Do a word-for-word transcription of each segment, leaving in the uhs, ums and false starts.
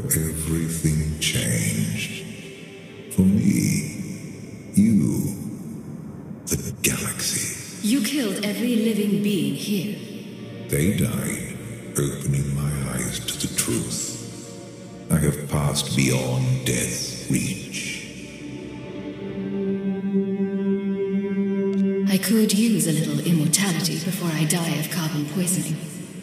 everything changed. For me, you, the galaxy. You killed every living being here. They died, opening my eyes to the truth. I have passed beyond death's reach. I could use a little immortality before I die of carbon poisoning.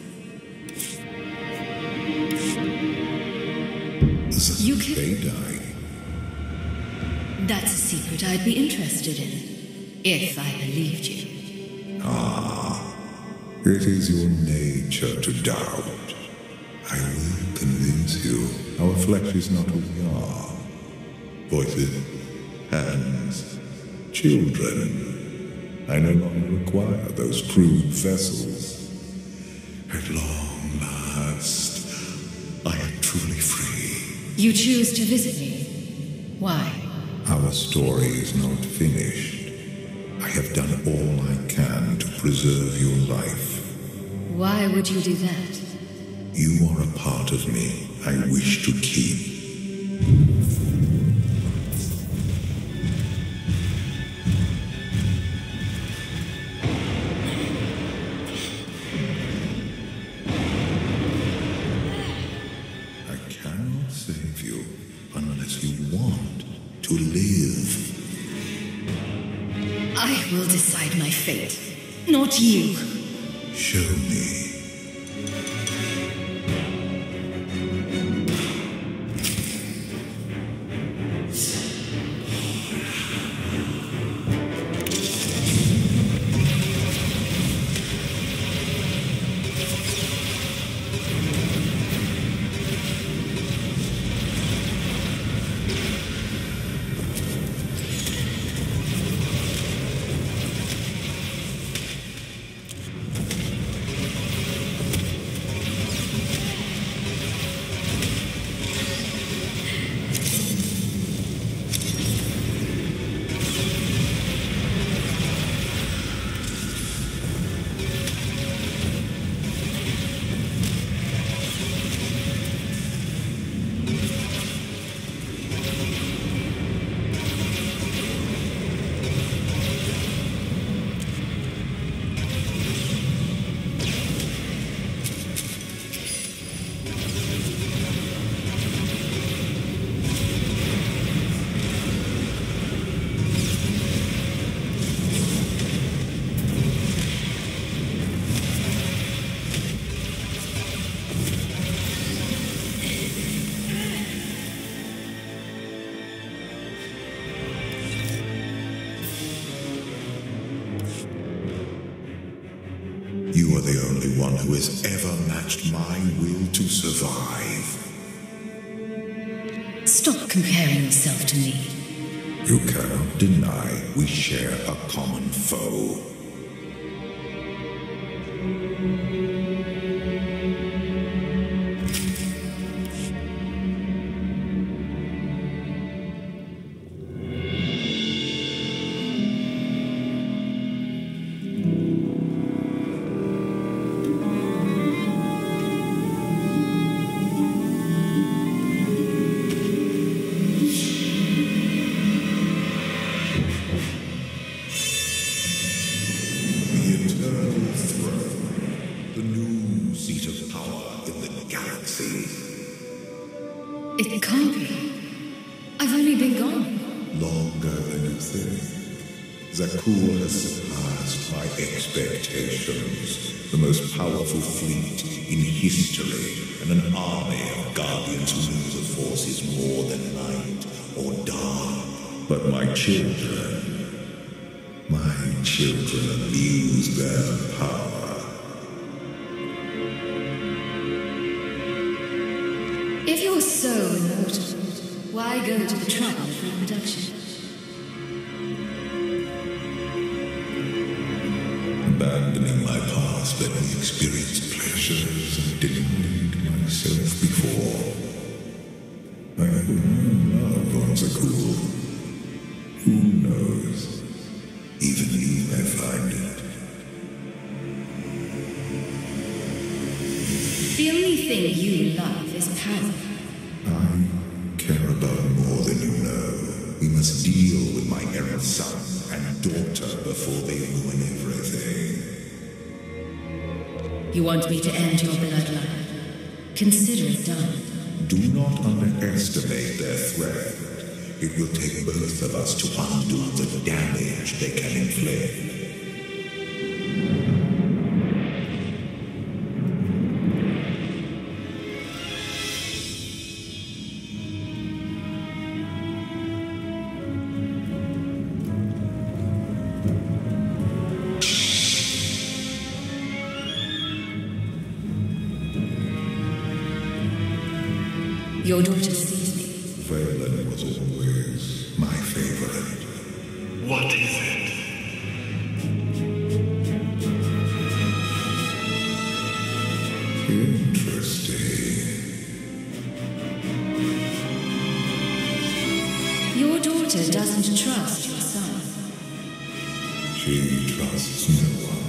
You killed... They died. That's a secret I'd be interested in, if I believed you. Ah, it is your nature to doubt. I will convince you. Our flesh is not who we are. Voices, hands, children. I no longer require those crude vessels. At long last, I am truly free. You choose to visit me. Why? Our story is not finished. I have done all I can to preserve your life. Why would you do that? You are a part of me I wish to keep. To live. I will decide my fate, not you. Show me. You are the only one who has ever matched my will to survive. Stop comparing yourself to me. You cannot deny we share a common foe. It can't be. I've only been gone. Longer than you think. Zakuul has surpassed my expectations. The most powerful fleet in history, and an army of guardians who knew the force is more than light or dark. But my children, my children abuse their power. If you're so immortal, why go to the trouble of reproduction? Abandoning my past, let me experience pleasures I didn't need myself before. I have no love on Zakuul. Who knows? Even you may find it. The only thing you love is power. I care about more than you know. We must deal with my errant son and daughter before they ruin everything. You want me to end your bloodline? Consider it done. Do not underestimate their threat. It will take both of us to undo the damage they can inflict. Your daughter sees me. Valen was always my favorite. What is it? Interesting. Your daughter doesn't trust your son. She trusts no one.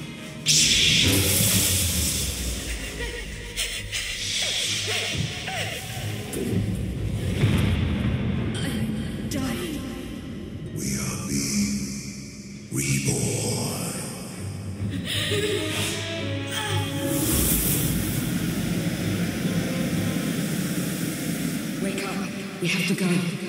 I'm dying. We are being reborn. Wake up. We have to go.